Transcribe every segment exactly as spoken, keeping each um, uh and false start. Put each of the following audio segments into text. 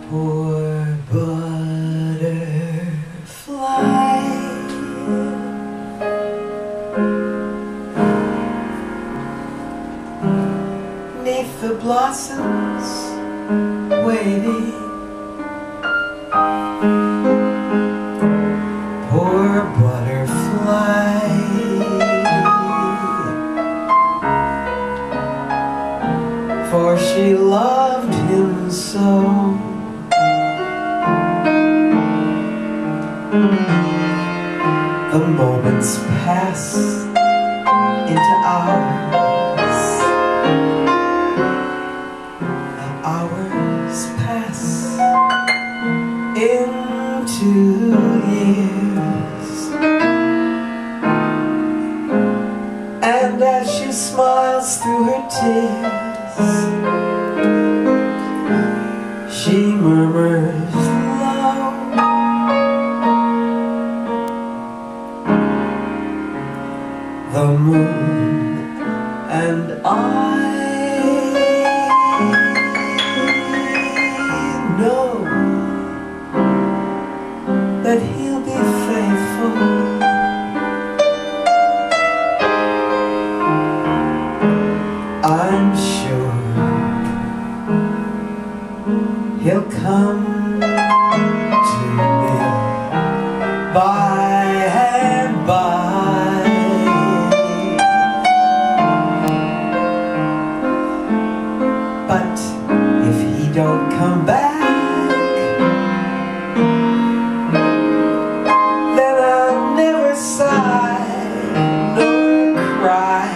Poor butterfly, neath the blossoms waiting. Poor butterfly, for she loved him so. The moments pass into hours, the hours pass into years, and as she smiles through her tears, she murmurs low, the moon and I know that he'll be faithful. I'm sure he'll come to me by and by. But if he don't come back, then I'll never sigh nor cry.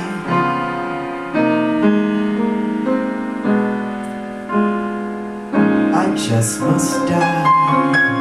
I just must die.